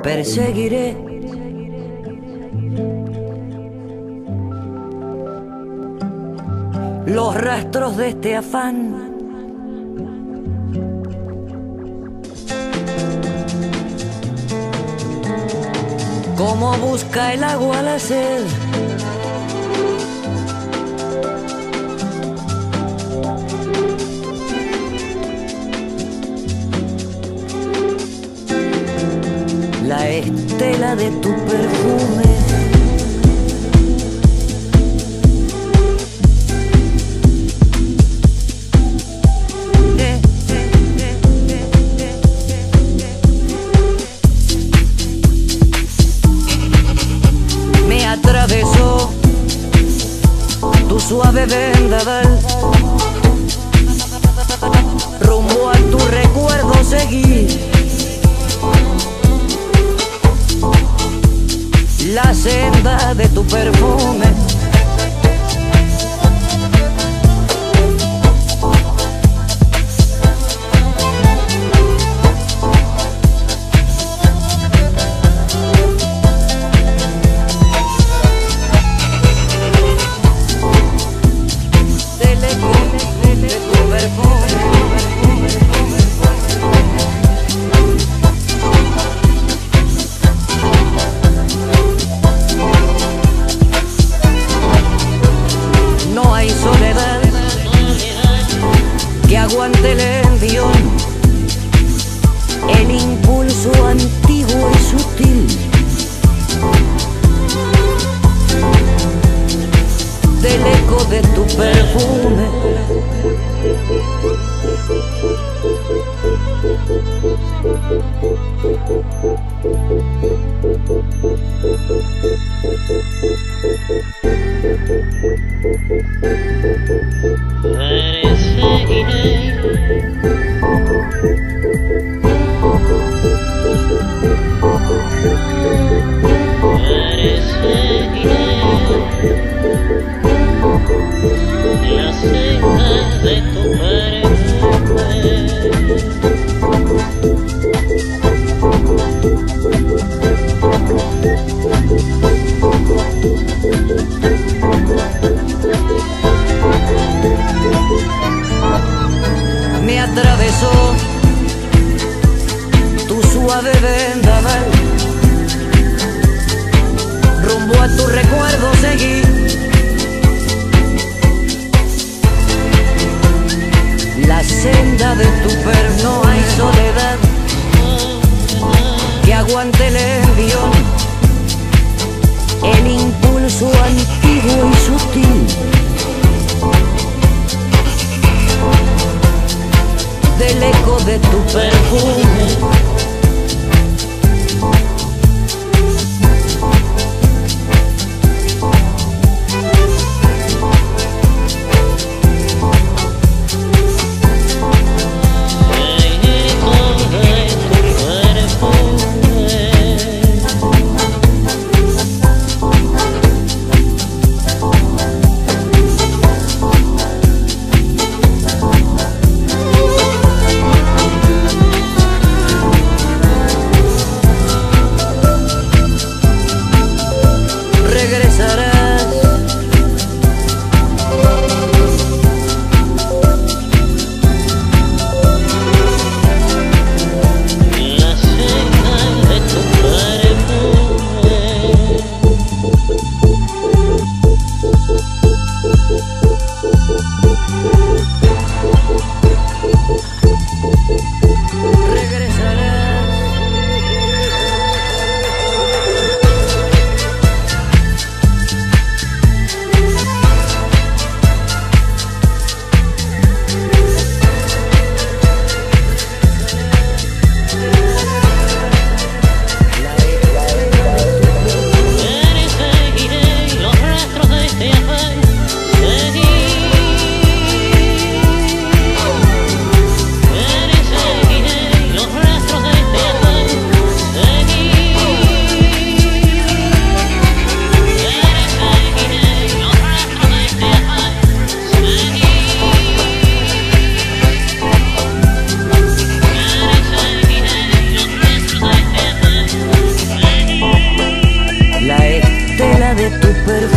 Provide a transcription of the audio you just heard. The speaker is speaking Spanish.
perseguiré. Los rastros de este afán, como busca el agua la sed. La estela de tu perfume, me atravesó tu suave vendaval, rumbo a tu recuerdo seguí. La senda de tu perfume, del eco de tu perfume. No hay soledad que aguante el envión, el impulso antiguo y sutil del eco de tu perfume. La senda de tu perfume. Me atravesó tu suave vendaval, rumbo a tu recuerdo seguí. La senda de tu perfume, no hay soledad que aguante el envión, el impulso antiguo y sutil del eco de tu perfume. de tu perfume.